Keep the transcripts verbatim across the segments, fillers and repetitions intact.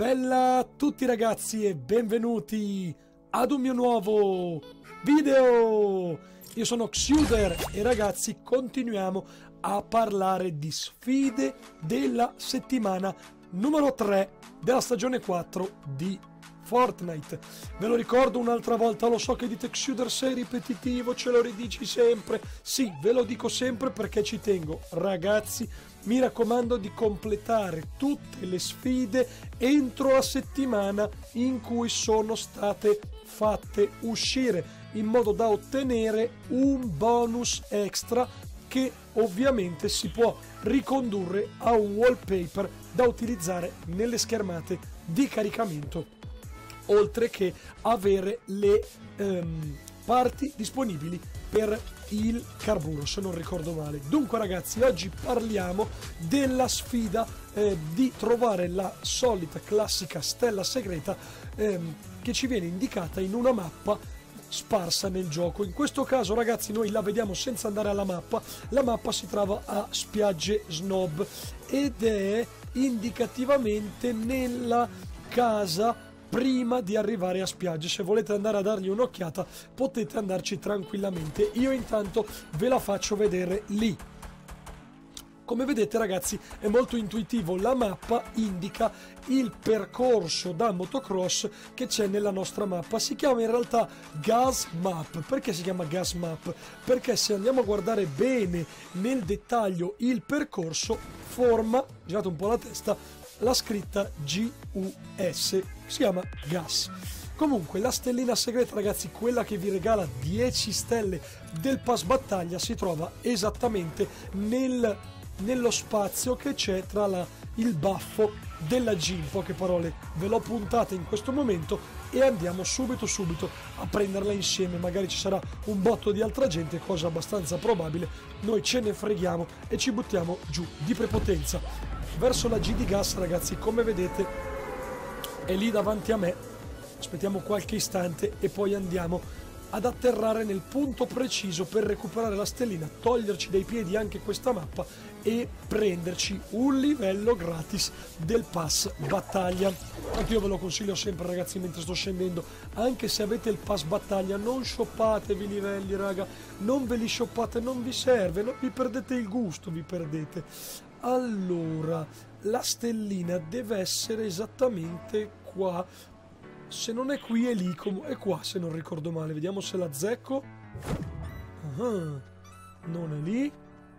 Bella a tutti ragazzi e benvenuti ad un mio nuovo video. Io sono Xuder e ragazzi continuiamo a parlare di sfide della settimana numero tre della stagione quattro di Fortnite. Ve lo ricordo un'altra volta, lo so che dite Xuder sei ripetitivo, ce lo ridici sempre. Sì, ve lo dico sempre perché ci tengo. Ragazzi, mi raccomando di completare tutte le sfide entro la settimana in cui sono state fatte uscire, in modo da ottenere un bonus extra che ovviamente si può ricondurre a un wallpaper da utilizzare nelle schermate di caricamento, oltre che avere le um, parti disponibili per il carburo, se non ricordo male. Dunque ragazzi, oggi parliamo della sfida eh, di trovare la solita classica stella segreta ehm, che ci viene indicata in una mappa sparsa nel gioco. In questo caso ragazzi noi la vediamo senza andare alla mappa. La mappa si trova a Spiagge Snob ed è indicativamente nella casa prima di arrivare a spiaggia. Se volete andare a dargli un'occhiata potete andarci tranquillamente. Io intanto ve la faccio vedere lì. Come vedete ragazzi è molto intuitivo, la mappa indica il percorso da motocross che c'è nella nostra mappa. Si chiama in realtà Gas Map. Perché si chiama Gas Map? Perché se andiamo a guardare bene nel dettaglio il percorso forma, girate un po' la testa, la scritta G U S, si chiama gas. Comunque la stellina segreta ragazzi, quella che vi regala dieci stelle del pass battaglia, si trova esattamente nel, nello spazio che c'è tra la, il baffo della G. In poche parole ve l'ho puntata in questo momento e andiamo subito subito a prenderla insieme. Magari ci sarà un botto di altra gente, cosa abbastanza probabile, noi ce ne freghiamo e ci buttiamo giù di prepotenza verso la G di gas. Ragazzi, come vedete è lì davanti a me. Aspettiamo qualche istante e poi andiamo ad atterrare nel punto preciso per recuperare la stellina, toglierci dai piedi anche questa mappa e prenderci un livello gratis del pass battaglia. Anche io ve lo consiglio sempre ragazzi mentre sto scendendo, anche se avete il pass battaglia non shoppatevi i livelli raga, non ve li shoppate, non vi serve, non vi perdete il gusto, vi perdete. Allora, la stellina deve essere esattamente qua. Se non è qui è lì, è qua se non ricordo male. Vediamo se la azzecco. Uh-huh. Non è lì.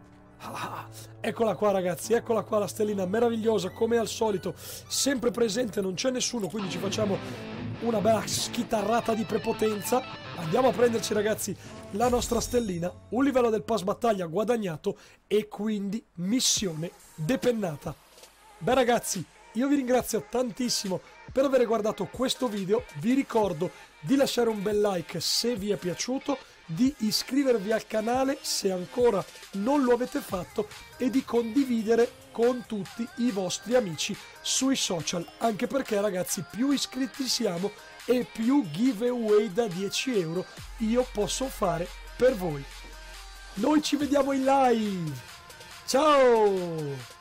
Ah, eccola qua ragazzi, eccola qua la stellina meravigliosa come al solito, sempre presente, non c'è nessuno, quindi ci facciamo una bella schitarrata di prepotenza. Andiamo a prenderci ragazzi la nostra stellina, un livello del pass battaglia guadagnato e quindi missione depennata. Beh ragazzi, io vi ringrazio tantissimo per aver guardato questo video, vi ricordo di lasciare un bel like se vi è piaciuto, di iscrivervi al canale se ancora non lo avete fatto e di condividere con tutti i vostri amici sui social, anche perché ragazzi più iscritti siamo e più giveaway da dieci euro io posso fare per voi. Noi ci vediamo in live, ciao!